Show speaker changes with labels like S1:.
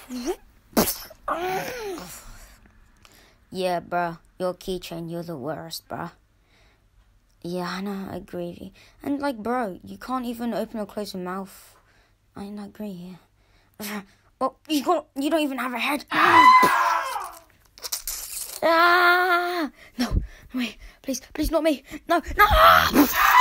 S1: Yeah, bro. Your keychain, you're the worst, bro. Yeah, I know, I agree. And, like, bro, you can't even open or close your mouth. I agree, yeah. Oh, you don't even have a head. No, wait, please, not me. No.